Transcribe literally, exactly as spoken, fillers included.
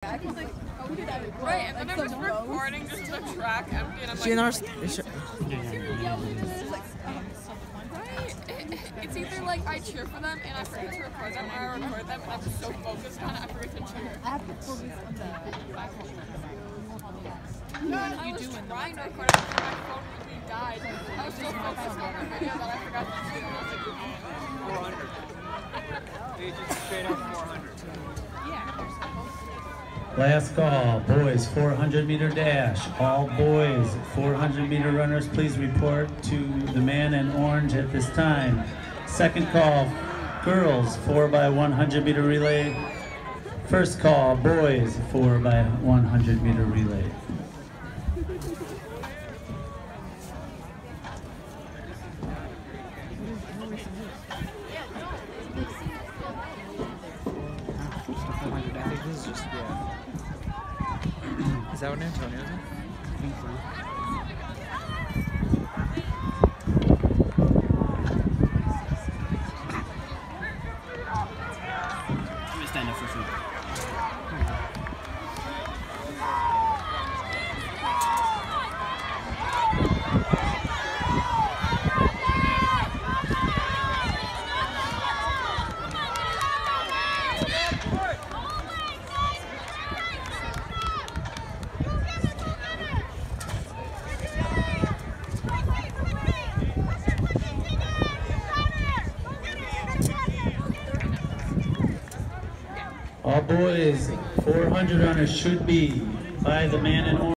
Right, and then I'm just recording just the track empty, and I'm She in like, our. right? It, it's either like I cheer for them and I forget to record them, or I record them and I'm just so focused on it I forget to cheer. I have to focus on the back home. No, and I was trying to record it before my phone really died. I was so focused on the video that I forgot to cheer, and I was like, four hundred. They just straight up four hundred. Last call, boys, four hundred meter dash. All boys, four hundred meter runners, please report to the man in orange at this time. Second call, girls, four by one hundred meter relay. First call, boys, four by one hundred meter relay. This is just, yeah. Is that what Antonio's in? I think so. I'm gonna stand up for food. All boys, four hundred runners should be by the man in orange.